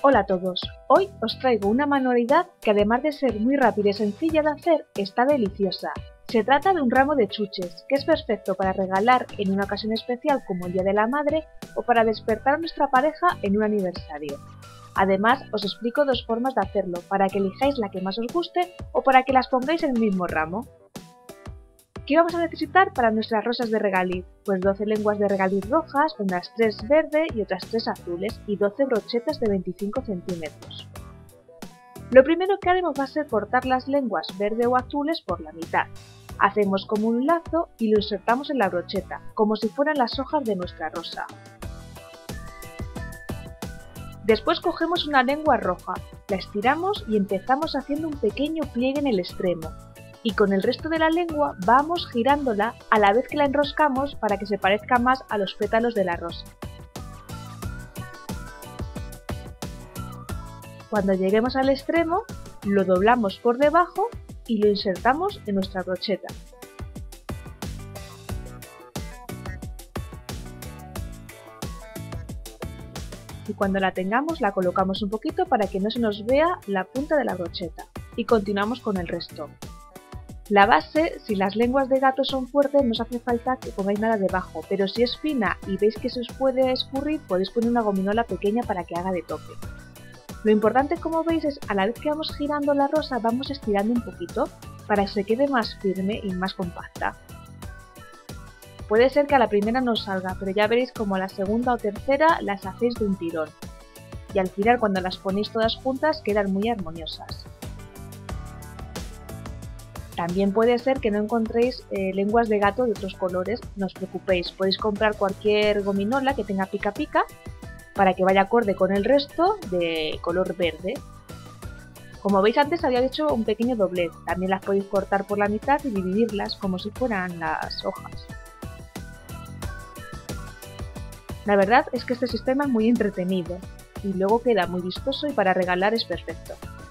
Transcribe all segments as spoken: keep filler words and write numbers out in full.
Hola a todos, hoy os traigo una manualidad que además de ser muy rápida y sencilla de hacer, está deliciosa. Se trata de un ramo de chuches, que es perfecto para regalar en una ocasión especial como el Día de la Madre o para despertar a nuestra pareja en un aniversario. Además, os explico dos formas de hacerlo, para que elijáis la que más os guste o para que las pongáis en el mismo ramo. ¿Qué vamos a necesitar para nuestras rosas de regaliz? Pues doce lenguas de regaliz rojas, unas tres verdes y otras tres azules y doce brochetas de veinticinco centímetros. Lo primero que haremos va a ser cortar las lenguas verde o azules por la mitad. Hacemos como un lazo y lo insertamos en la brocheta, como si fueran las hojas de nuestra rosa. Después cogemos una lengua roja, la estiramos y empezamos haciendo un pequeño pliegue en el extremo. Y con el resto de la lengua vamos girándola a la vez que la enroscamos para que se parezca más a los pétalos de la rosa. Cuando lleguemos al extremo, lo doblamos por debajo y lo insertamos en nuestra brocheta. Y cuando la tengamos la colocamos un poquito para que no se nos vea la punta de la brocheta. Y continuamos con el resto. La base, si las lenguas de gato son fuertes, no os hace falta que pongáis nada debajo, pero si es fina y veis que se os puede escurrir, podéis poner una gominola pequeña para que haga de tope. Lo importante, como veis, es a la vez que vamos girando la rosa, vamos estirando un poquito para que se quede más firme y más compacta. Puede ser que a la primera no os salga, pero ya veréis como a la segunda o tercera las hacéis de un tirón. Y al final, cuando las ponéis todas juntas, quedan muy armoniosas. También puede ser que no encontréis eh, lenguas de gato de otros colores, no os preocupéis, podéis comprar cualquier gominola que tenga pica pica para que vaya acorde con el resto de color verde. Como veis, antes había hecho un pequeño doblez, también las podéis cortar por la mitad y dividirlas como si fueran las hojas. La verdad es que este sistema es muy entretenido y luego queda muy vistoso y para regalar es perfecto.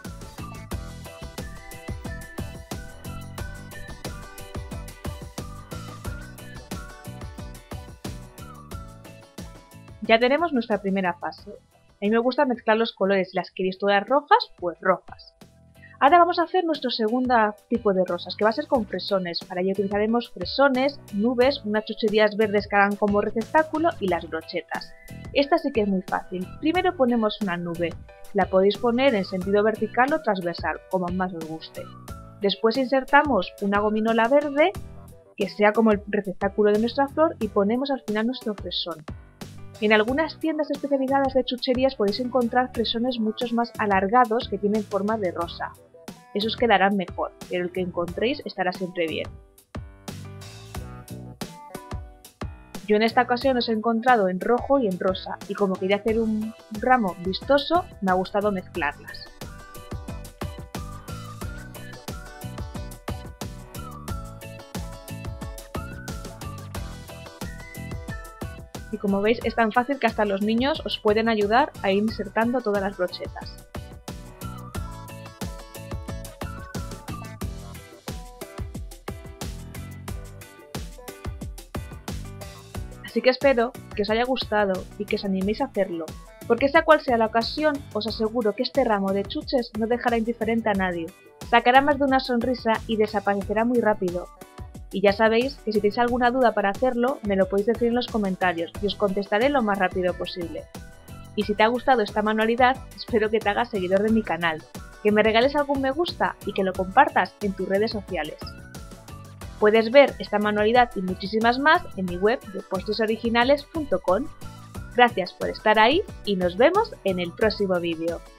Ya tenemos nuestra primera fase. A mí me gusta mezclar los colores, si las queréis todas rojas, pues rojas. Ahora vamos a hacer nuestro segundo tipo de rosas, que va a ser con fresones. Para ello utilizaremos fresones, nubes, unas chucherías verdes que hagan como receptáculo y las brochetas. Esta sí que es muy fácil. Primero ponemos una nube. La podéis poner en sentido vertical o transversal, como más os guste. Después insertamos una gominola verde, que sea como el receptáculo de nuestra flor, y ponemos al final nuestro fresón. En algunas tiendas especializadas de chucherías podéis encontrar fresones mucho más alargados que tienen forma de rosa. Esos quedarán mejor, pero el que encontréis estará siempre bien. Yo en esta ocasión os he encontrado en rojo y en rosa, y como quería hacer un ramo vistoso, me ha gustado mezclarlas. Y como veis, es tan fácil que hasta los niños os pueden ayudar a ir insertando todas las brochetas. Así que espero que os haya gustado y que os animéis a hacerlo, porque sea cual sea la ocasión, os aseguro que este ramo de chuches no dejará indiferente a nadie, sacará más de una sonrisa y desaparecerá muy rápido. Y ya sabéis que si tenéis alguna duda para hacerlo, me lo podéis decir en los comentarios y os contestaré lo más rápido posible. Y si te ha gustado esta manualidad, espero que te hagas seguidor de mi canal, que me regales algún me gusta y que lo compartas en tus redes sociales. Puedes ver esta manualidad y muchísimas más en mi web de postres originales punto com. Gracias por estar ahí y nos vemos en el próximo vídeo.